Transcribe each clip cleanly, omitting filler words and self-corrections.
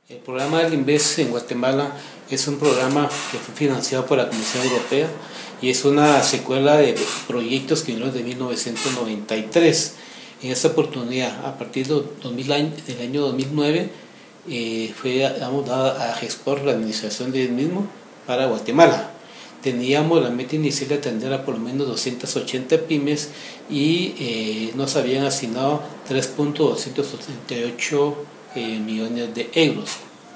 El programa del INVEST en Guatemala es un programa que fue financiado por la Comisión Europea y es una secuela de proyectos que vinieron de 1993. En esta oportunidad, a partir del año 2009, fue dada a GESPOR la administración del mismo para Guatemala. Teníamos la meta inicial de atender a por lo menos 280 pymes y nos habían asignado 3.278 millones de euros.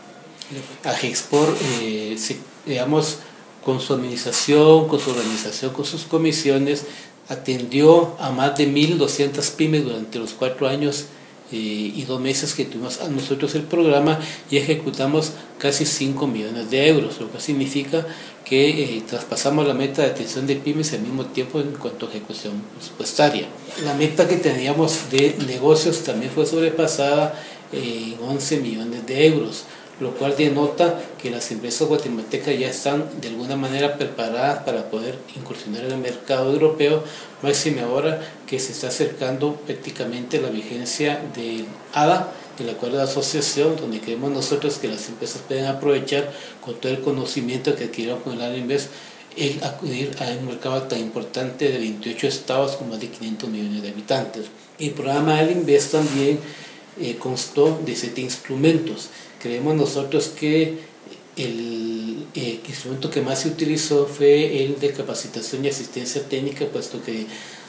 A GESPOR, digamos, con su administración, con su organización, con sus comisiones, atendió a más de 1.200 pymes durante los 4 años y 2 meses que tuvimos a nosotros el programa, y ejecutamos casi 5 millones de euros, lo que significa que traspasamos la meta de atención de pymes al mismo tiempo en cuanto a ejecución presupuestaria. La meta que teníamos de negocios también fue sobrepasada en 11 millones de euros, lo cual denota que las empresas guatemaltecas ya están de alguna manera preparadas para poder incursionar en el mercado europeo, máxime ahora que se está acercando prácticamente la vigencia del ADA, del acuerdo de asociación, donde creemos nosotros que las empresas pueden aprovechar con todo el conocimiento que adquirieron con el ALINVEST el acudir a un mercado tan importante de 28 estados con más de 500 millones de habitantes. El programa ALINVEST también constó de 7 instrumentos. Creemos nosotros que el instrumento que más se utilizó fue el de capacitación y asistencia técnica, puesto que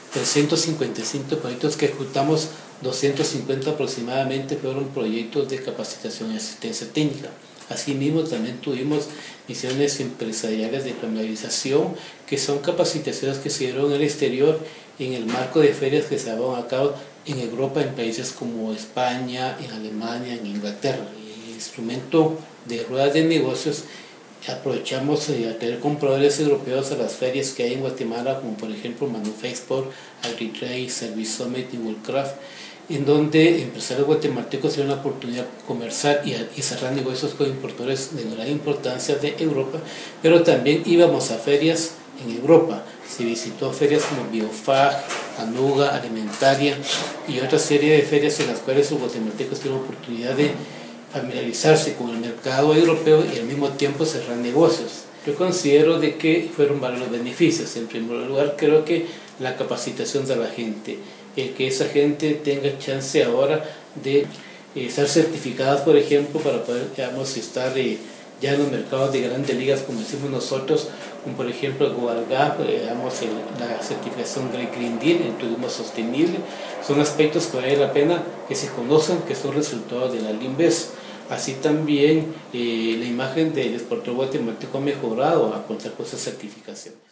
355 proyectos que ejecutamos, 250 aproximadamente fueron proyectos de capacitación y asistencia técnica. Asimismo, también tuvimos misiones empresariales de familiarización, que son capacitaciones que se dieron en el exterior en el marco de ferias que se llevaban a cabo en Europa, en países como España, en Alemania, en Inglaterra. El instrumento de ruedas de negocios, aprovechamos a tener compradores europeos a las ferias que hay en Guatemala, como por ejemplo Manufexport, AgriTrade, Service Summit y Worldcraft, en donde empresarios guatemaltecos tienen la oportunidad de conversar y cerrar negocios con importadores de gran importancia de Europa, pero también íbamos a ferias en Europa. Se visitó ferias como Biofag, Anuga, Alimentaria y otra serie de ferias en las cuales los guatemaltecos tienen la oportunidad de familiarizarse con el mercado europeo y al mismo tiempo cerrar negocios. Yo considero de que fueron varios los beneficios. En primer lugar, creo que la capacitación de la gente, el que esa gente tenga chance ahora de ser certificadas, por ejemplo, para poder, digamos, estar ya en los mercados de grandes ligas, como decimos nosotros, como por ejemplo el GoalGap, digamos, la certificación Green Deal, el turismo sostenible, son aspectos que vale la pena que se conozcan, que son resultados de la ALINVEST. Así también la imagen del exportador guatemalteco ha mejorado a contar con esa certificación.